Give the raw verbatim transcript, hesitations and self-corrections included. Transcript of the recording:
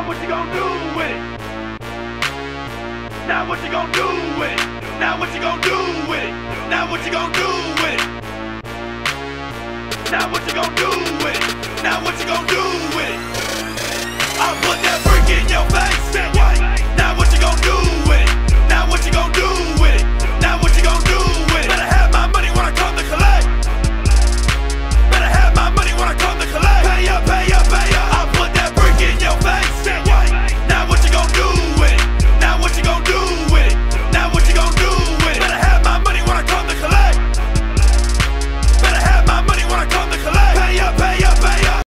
what you gonna do with it? Now what you gonna do with it? Now what you gonna do with it? Now what you gonna do with it? Now what you gonna do with it? Now what you gonna do with it? I put that brick in your face.